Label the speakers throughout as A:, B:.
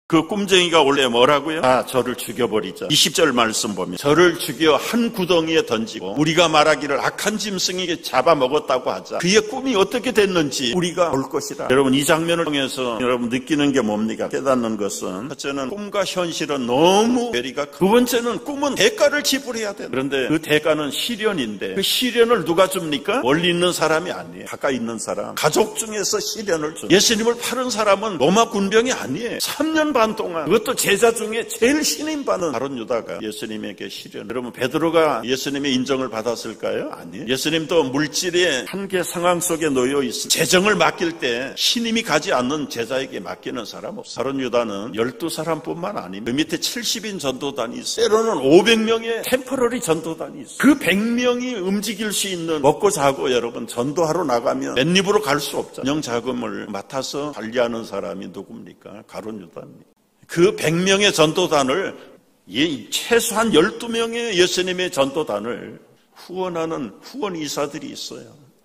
A: 그 꿈쟁이가 원래 뭐라고요? 저를 죽여버리자. 20절 말씀 보면 저를 죽여 한 구덩이에 던지고 우리가 말하기를 악한 짐승에게 잡아먹었다고 하자. 그의 꿈이 어떻게 됐는지 우리가 볼 것이다. 여러분, 이 장면을 통해서 여러분 느끼는 게 뭡니까? 깨닫는 것은 첫째는 꿈과 현실은 너무 괴리가 크고, 두 번째는 꿈은 대가를 지불해야 된다. 그런데 그 대가는 시련인데 그 시련을 누가 줍니까? 멀리 있는 사람이 아니에요. 가까이 있는 사람, 가족 중에서 시련을 줍니다. 예수님을 팔은 사람은 로마 군병이 아니에요. 3년 반 동안, 그것도 제자 중에 제일 신임받는 바로 유다가 예수님에게 시련. 여러분, 베드로가 예수님의 인정을 받았을까요? 아니에요. 예수님도 물질의 한계 상황 속에 놓여 있어 재정을 맡길 때 신임이 가지 않는 제자에게 맡기는 사람 없어요. 바로 유다는 12사람뿐만 아닙니다. 그 밑에 70인 전도단이 있어요. 때로는 500명의 템퍼러리 전도단이 있어요. 그 100명이 움직일 수 있는, 먹고 자고 여러분 전도하러 나가면 맨입으로 갈 수 없잖아요. 운영 자금을 맡아서 관리하는 사람이 누굽니까? 가룟 유다입니다. 그 100명의 전도단을, 최소한 12명의 예수님의 전도단을 후원하는 후원 이사들이 있어요.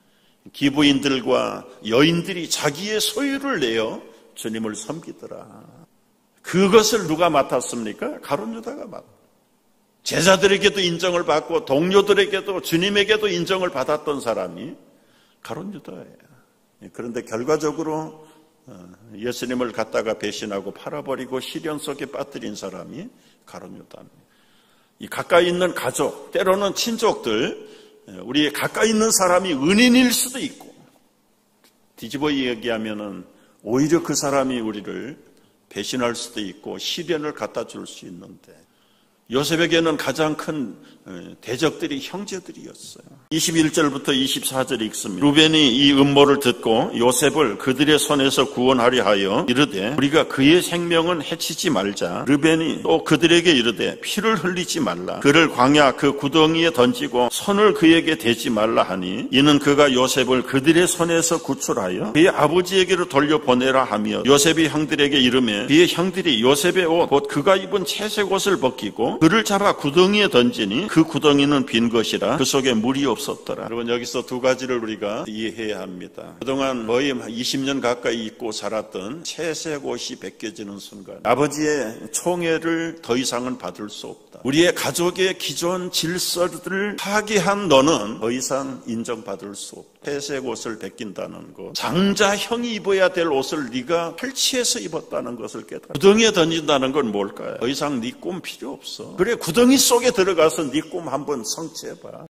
A: 기부인들과 여인들이 자기의 소유를 내어 주님을 섬기더라. 그것을 누가 맡았습니까? 가룟 유다가 맡았어요. 제자들에게도 인정을 받고 동료들에게도 주님에게도 인정을 받았던 사람이 가룟 유다예요. 그런데 결과적으로 예수님을 갖다가 배신하고 팔아버리고 시련 속에 빠뜨린 사람이 가룟 유다입니다. 이 가까이 있는 가족, 때로는 친족들, 우리 가까이 있는 사람이 은인일 수도 있고, 뒤집어 얘기하면은 오히려 그 사람이 우리를 배신할 수도 있고 시련을 갖다 줄 수 있는데, 요셉에게는 가장 큰 대적들이 형제들이었어요. 21절부터 24절 읽습니다. 루벤이 이 음모를 듣고 요셉을 그들의 손에서 구원하려 하여 이르되 우리가 그의 생명은 해치지 말자. 루벤이 또 그들에게 이르되 피를 흘리지 말라. 그를 광야 그 구덩이에 던지고 손을 그에게 대지 말라 하니, 이는 그가 요셉을 그들의 손에서 구출하여 그의 아버지에게로 돌려보내라 하며, 요셉이 형들에게 이르매 그의 형들이 요셉의 옷 곧 그가 입은 채색 옷을 벗기고 그를 잡아 구덩이에 던지니 그 구덩이는 빈 것이라 그 속에 물이 없었더라. 여러분, 여기서 두 가지를 우리가 이해해야 합니다. 그동안 거의 20년 가까이 입고 살았던 채색 옷이 벗겨지는 순간 아버지의 총애를 더 이상은 받을 수 없다. 우리의 가족의 기존 질서를 파괴한 너는 더 이상 인정받을 수 없다. 채색 옷을 벗긴다는 것, 장자 형이 입어야 될 옷을 네가 탈취해서 입었다는 것을 깨달아. 구덩이에 던진다는 건 뭘까요? 더 이상 네 꿈 필요 없어. 그래, 구덩이 속에 들어가서 네 꿈 한번 성취해봐.